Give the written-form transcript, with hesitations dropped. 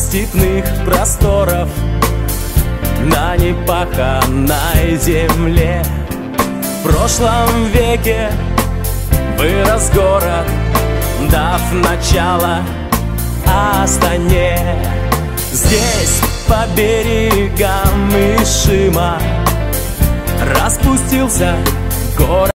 степных просторов на непаханной земле. В прошлом веке вырос город, дав начало Астане. Здесь по берегам Ишима распустился город.